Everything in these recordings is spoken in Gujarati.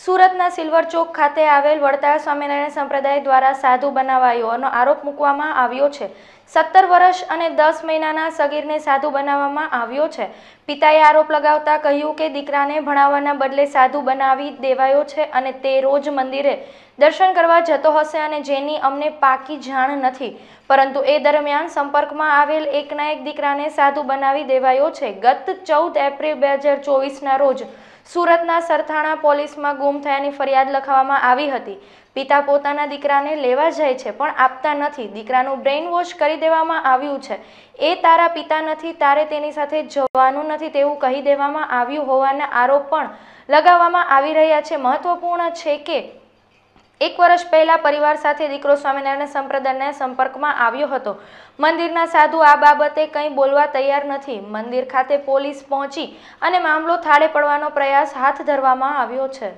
સુરતના સિલ્વર ચોક ખાતે આવેલ વડતાલ સ્વામિનારાયણ સંપ્રદાય દ્વારા સાધુ બનાવાયોનો આરોપ મૂકવામાં આવ્યો છે। 17 વર્ષ અને 10 મહિનાના સગીરને સાધુ બનાવવામાં આવ્યો છે। પિતાએ આરોપ લગાવતા કહ્યું કે દીકરાને ભણાવવાના બદલે સાધુ બનાવી દેવાયો છે અને તે રોજ મંદિરે દર્શન કરવા જતો હશે અને જેની અમને પાકી જાણ નથી, પરંતુ એ દરમિયાન સંપર્કમાં આવેલ એકના એક દીકરાને સાધુ બનાવી દેવાયો છે। ગત 14 એપ્રિલ 2024ના રોજ સુરતના સરથાણા પોલીસમાં ગુમ થયાની ફરિયાદ લખવામાં આવી હતી। પિતા પોતાના દીકરાને લેવા જાય છે પણ આપતા નથી। દીકરાનું બ્રેઇન વોશ કરી દેવામાં આવ્યું છે। એ તારા પિતા નથી, તારે તેની સાથે જવાનું નથી તેવું કહી દેવામાં આવ્યું હોવાના આરોપ પણ લગાવવામાં આવી રહ્યા છે। મહત્વપૂર્ણ છે કે 1 વર્ષ પહેલા પરિવાર સાથે દીકરો સ્વામિનારાયણ સંપ્રદાયના સંપર્કમાં આવ્યો હતો। મંદિરના સાધુ આ બાબતે કંઈ બોલવા તૈયાર નથી। મંદિર ખાતે પોલીસ પહોંચી અને મામલો થાળે પડવાનો પ્રયાસ હાથ ધરવામાં આવ્યો છે।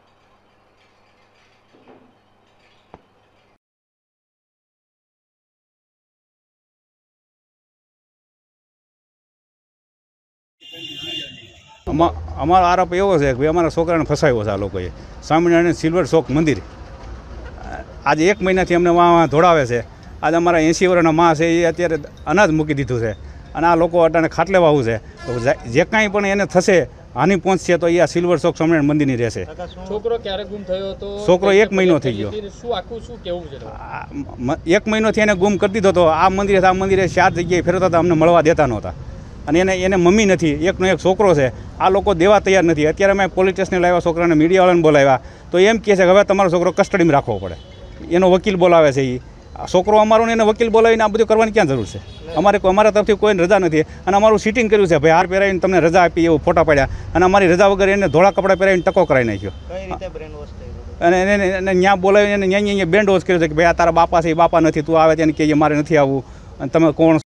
અમારો આરોપ એવો છે કે અમારા છોકરાને ફસાયો છે આ લોકોએ। સ્વામિનારાયણ સિલ્વર ચોક મંદિર આજે 1 મહિનાથી અમને વાં ધોડાવે છે। આજે અમારા 80 વર્ષના માં છે એ અત્યારે અનાજ મૂકી દીધું છે અને આ લોકો અટાણે ખાટલે વાવું છે, તો જે કાંઈ પણ એને થશે હાનિ પહોંચશે તો એ આ સિલ્વર ચોક સ્વામિનારાયણ મંદિરની રહેશે। છોકરો ક્યારે ગુમ થયો હતો? છોકરો 1 મહિનો થઈ ગયો। શું આખું શું કેવું છે? 1 મહિનોથી એને ગુમ કરી દીધો હતો। આ મંદિરે 4 જગ્યાએ ફેરવતા હતા, અમને મળવા દેતા નહોતા અને એને મમ્મી નથી, એકનો એક છોકરો છે। આ લોકો દેવા તૈયાર નથી। અત્યારે મેં પોલીસ સ્ટેશને લાવ્યા, છોકરાને મીડિયાવાળાને બોલાવ્યા તો એમ કહે છે કે હવે તમારો છોકરો કસ્ટડીમાં રાખવો પડે। એનો વકીલ બોલાવે છે, એ છોકરો અમારો ને એને વકીલ બોલાવીને આ બધું કરવાની ક્યાં જરૂર છે? અમારા તરફથી કોઈ રજા નથી અને અમારું સિટિંગ કર્યું છે, ભાઈ હાર પહેરાવીને તમને રજા આપી એવું ફોટા પાડ્યા અને અમારી રજા વગર એને ધોળા કપડાં પહેરાવીને ટકો કરાવી નાખ્યો અને એને ત્યાં બોલાવીને એને ત્યાં બેન્ડ વોશ કર્યો છે કે ભાઈ આ તારા બાપા છે, એ બાપા નથી, તું આવે તેને કહીએ મારે નથી આવવું અને તમે કોણ